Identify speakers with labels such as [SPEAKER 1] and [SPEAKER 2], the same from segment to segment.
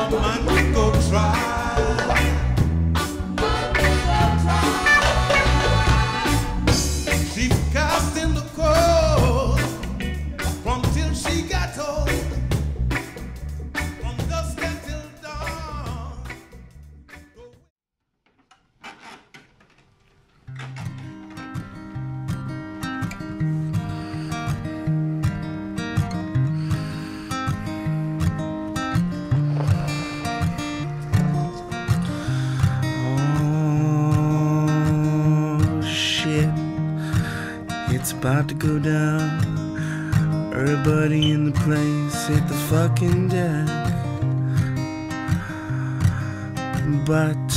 [SPEAKER 1] It's about to go down. Everybody in the place hit the fucking deck. But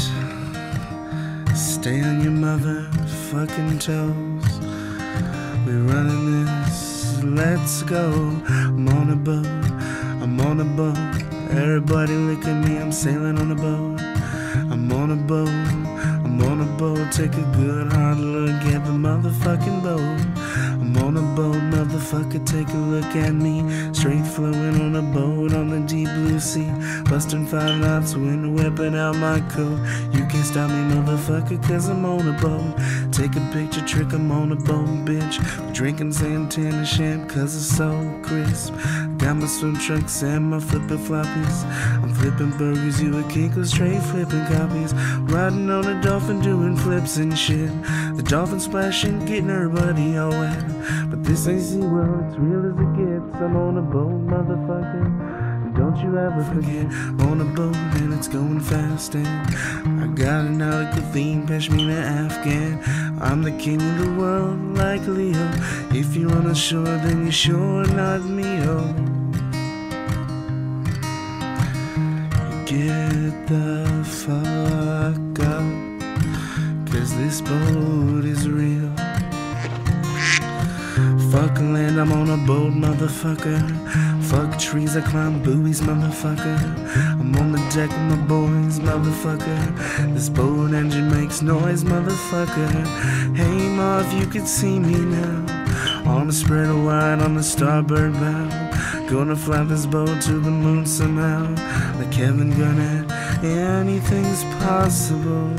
[SPEAKER 1] stay on your motherfucking toes. We're running this, let's go. I'm on a boat, I'm on a boat. Everybody look at me, I'm sailing on a boat. I'm on a boat, I'm on a boat. Take a good hard look at the motherfucking boat. I'm on a boat, motherfucker, take a look at me. Straight flowing on a boat on the deep blue sea. Busting 5 knots, wind whipping out my coat. You can't stop me, motherfucker, cause I'm on a boat. Take a picture, trick, I'm on a boat, bitch. Drinking Santana champ, cause it's so crisp. Got my swim trunks and my flippin' floppies. I'm flipping burgers, you a kinkle, straight flipping copies. Riding on a dolphin, doing flips and shit. The dolphin splashing, getting everybody all wet. But this ain't SeaWorld, it's real as it gets. I'm on a boat, motherfucker, don't you ever forget. I'm on a boat and it's going fast, and I got an nautical theme, Pashmina Afghan. I'm the king of the world like Leo. If you're on the shore, then you're sure not me, oh. Get the fuck up, cause this boat is real. Fuck land, I'm on a boat, motherfucker. Fuck trees, I climb buoys, motherfucker. I'm on the deck with my boys, motherfucker. This boat engine makes noise, motherfucker. Hey ma, if you could see me now, arms spread wide on the starboard bow. Gonna fly this boat to the moon somehow. Like Kevin Garnett, anything's possible.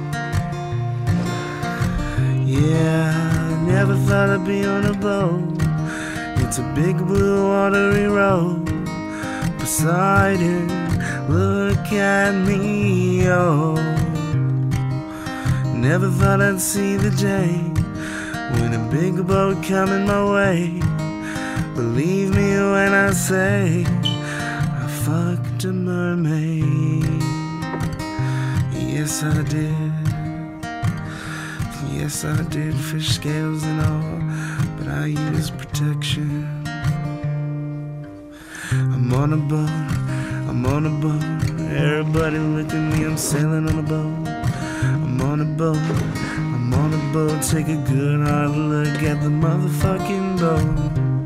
[SPEAKER 1] Yeah, never thought I'd be on a boat. It's a big blue watery road. Beside it, look at me, oh. Never thought I'd see the day when a big boat coming my way. Believe me when I say I fucked a mermaid. Yes I did. Yes I did, fish scales and all, but I use protection. I'm on a boat, I'm on a boat. Everybody look at me, I'm sailing on a boat. I'm on a boat, I'm on a boat. Take a good hard look at the motherfucking boat.